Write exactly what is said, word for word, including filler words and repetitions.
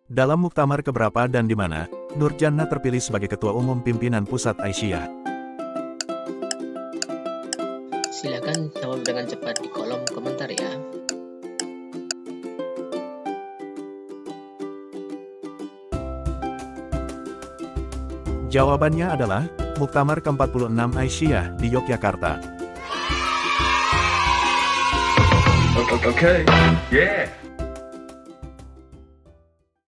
Dalam muktamar keberapa dan di mana, Nurjannah terpilih sebagai Ketua Umum Pimpinan Pusat Aisyah? Silakan jawab dengan cepat di kolom komentar ya. Jawabannya adalah, Muktamar ke empat puluh enam Aisyah di Yogyakarta. Okay, okay, yeah.